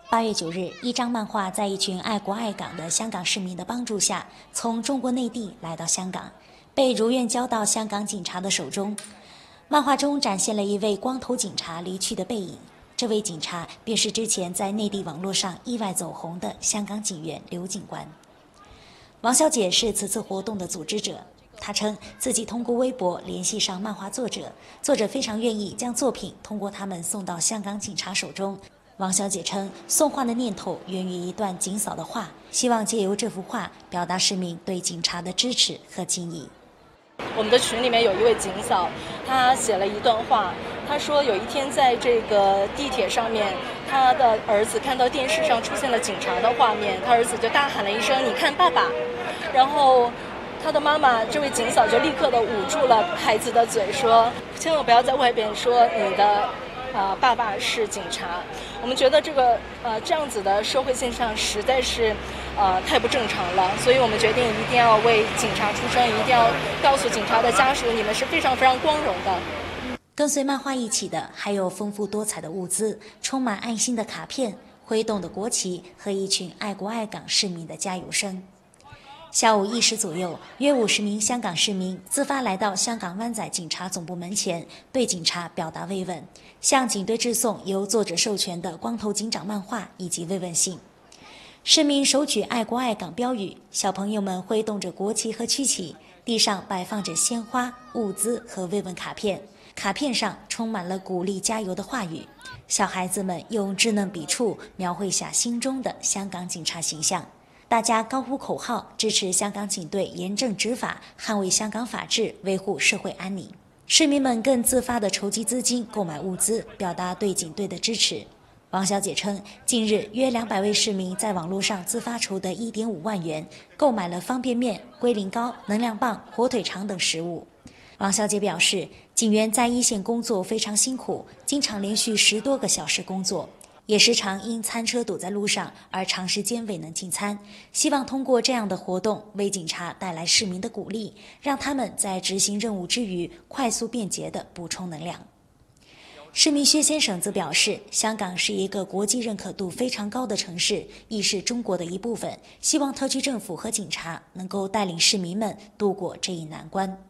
8月9日，一张漫画在一群爱国爱港的香港市民的帮助下，从中国内地来到香港，被如愿交到香港警察的手中。漫画中展现了一位光头警察离去的背影，这位警察便是之前在内地网络上意外走红的香港警员刘警官。王小姐是此次活动的组织者，她称自己通过微博联系上漫画作者，作者非常愿意将作品通过他们送到香港警察手中。王小姐称，送画的念头源于一段警嫂的话，希望借由这幅画表达市民对警察的支持和敬意。 我们的群里面有一位警嫂，她写了一段话，她说有一天在这个地铁上面，她的儿子看到电视上出现了警察的画面，她儿子就大喊了一声：“你看爸爸！”然后她的妈妈这位警嫂就立刻的捂住了孩子的嘴，说：“千万不要在外边说你的爸爸是警察。”我们觉得这样子的社会现象实在是太不正常了，所以我们决定一定要为警察出声，一定要告诉警察的家属，你们是非常非常光荣的。 跟随漫画一起的还有丰富多彩的物资，充满爱心的卡片，挥动的国旗和一群爱国爱港市民的加油声。下午1时左右，约50名香港市民自发来到香港湾仔警察总部门前，对警察表达慰问，向警队致送由作者授权的光头警长漫画以及慰问信。市民手举爱国爱港标语，小朋友们挥动着国旗和区旗，地上摆放着鲜花、物资和慰问卡片，卡片上充满了鼓励加油的话语。小孩子们用稚嫩笔触描绘下心中的香港警察形象。大家高呼口号，支持香港警队严正执法，捍卫香港法治，维护社会安宁。市民们更自发地筹集资金购买物资，表达对警队的支持。王小姐称，近日约200位市民在网络上自发筹得1.5万元，购买了方便面、龟苓膏、能量棒、火腿肠等食物。王小姐表示，警员在一线工作非常辛苦，经常连续10多个小时工作，也时常因餐车堵在路上而长时间未能进餐，希望通过这样的活动为警察带来市民的鼓励，让他们在执行任务之余快速便捷地补充能量。市民薛先生则表示，香港是一个国际认可度非常高的城市，亦是中国的一部分，希望特区政府和警察能够带领市民们度过这一难关。